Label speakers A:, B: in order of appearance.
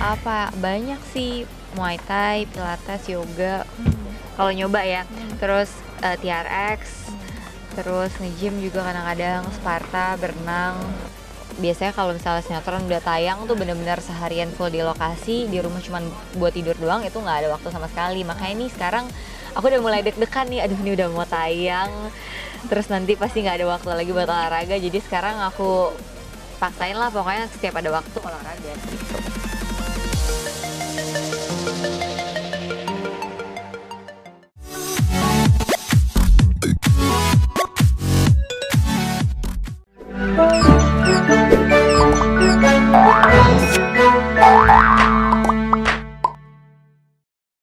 A: Apa, banyak sih, Muay Thai, Pilates, yoga, kalau nyoba ya. Terus TRX, terus nge-gym juga kadang-kadang, Sparta, berenang. Biasanya kalau misalnya sinetron udah tayang tuh bener-bener seharian full di lokasi, di rumah cuman buat tidur doang, itu nggak ada waktu sama sekali. Makanya nih sekarang aku udah mulai deg-degan nih, aduh ini udah mau tayang, terus nanti pasti nggak ada waktu lagi buat olahraga. Jadi sekarang aku paksain lah pokoknya setiap ada waktu olahraga gitu.